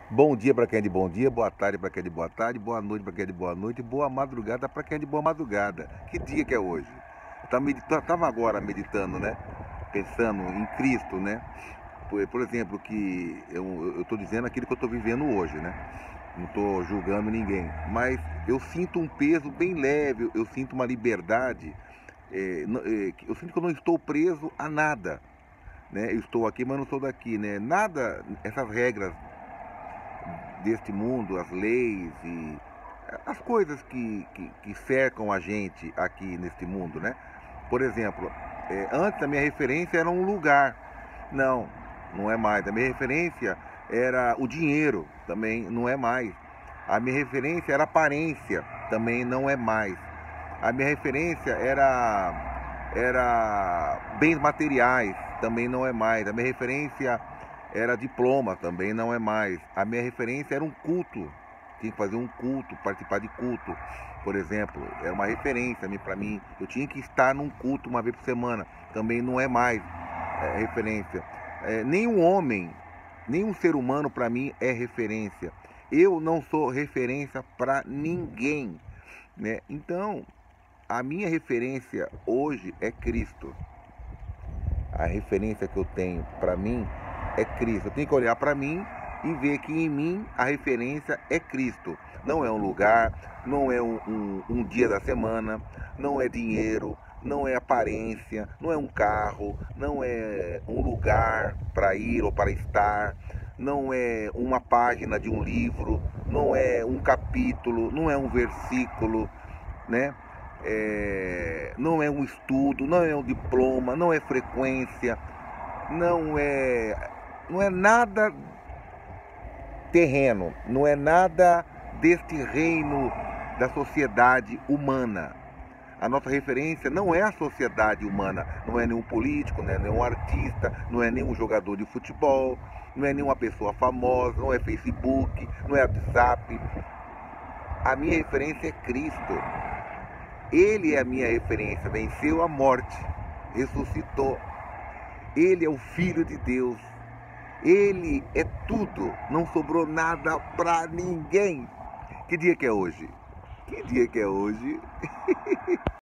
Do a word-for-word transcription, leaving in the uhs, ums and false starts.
Bom dia para quem é de bom dia, boa tarde para quem é de boa tarde, boa noite para quem é de boa noite, boa madrugada para quem é de boa madrugada. Que dia que é hoje? Eu estava agora meditando, né? Pensando em Cristo, né? Por, por exemplo, que eu estou dizendo aquilo que eu estou vivendo hoje, né? Não estou julgando ninguém, mas eu sinto um peso bem leve, eu sinto uma liberdade, é, é, eu sinto que eu não estou preso a nada, né? Eu estou aqui, mas não sou daqui, né? Nada, essas regras deste mundo, as leis e as coisas que, que, que cercam a gente aqui neste mundo, né? Por exemplo, é, antes a minha referência era um lugar. Não, não é mais. A minha referência era o dinheiro, também não é mais. A minha referência era aparência, também não é mais. A minha referência era, era bens materiais, também não é mais. A minha referência era diploma, também não é mais. A minha referência era um culto. Tinha que fazer um culto, participar de culto, por exemplo. Era uma referência para mim. Eu tinha que estar num culto uma vez por semana. Também não é mais é, referência. É, nenhum homem, nenhum ser humano para mim é referência. Eu não sou referência para ninguém, né? Então, a minha referência hoje é Cristo. A referência que eu tenho para mim é Cristo. Eu tenho que olhar para mim e ver que em mim a referência é Cristo. Não é um lugar, não é um, um, um dia da semana, não é dinheiro, não é aparência, não é um carro, não é um lugar para ir ou para estar, não é uma página de um livro, não é um capítulo, não é um versículo, né? É, não é um estudo, não é um diploma, não é frequência, não é, não é nada terreno, não é nada deste reino da sociedade humana. A nossa referência não é a sociedade humana, não é nenhum político, não é nenhum artista, não é nenhum jogador de futebol, não é nenhuma pessoa famosa, não é Facebook, não é WhatsApp. A minha referência é Cristo. Ele é a minha referência, venceu a morte, ressuscitou. Ele é o Filho de Deus. Ele é tudo, não sobrou nada pra ninguém. Que dia que é hoje? Que dia que é hoje?